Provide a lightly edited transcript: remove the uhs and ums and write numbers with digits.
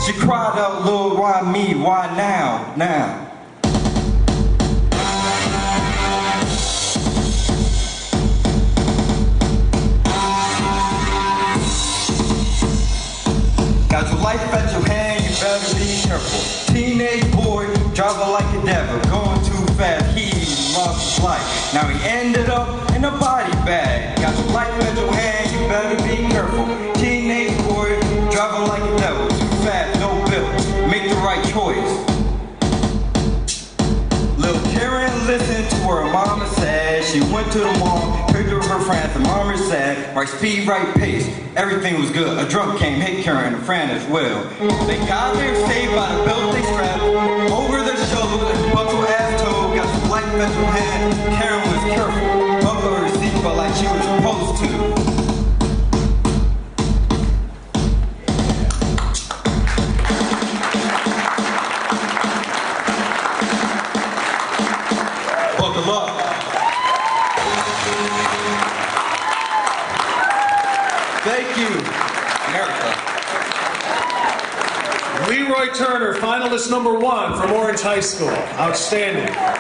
She cried out, Lord, why me? Why now? Now. Got your life at your hand, you better be careful. Teenage boy, driving like a devil, going too fast, he lost his life. Now he ended up in a body bag. Got your life at your hand, you better be careful. Teenage boy, driving like a devil, too fast, no bill. Make the right choice. Little Karen listened to what her mama said. She went to the mall, picked up her friends, and mama said, right speed, right pace. Everything was good. A drunk came, hit Karen, a friend as well. They got there saved by the belt they strapped over their shoulders and buckle ass toe. Got some light metal hand. Karen was careful, buckle her seatbelt like she was supposed to. Buckle up. Thank you, America. Leroy Turner, finalist #1 from Orange High School. Outstanding.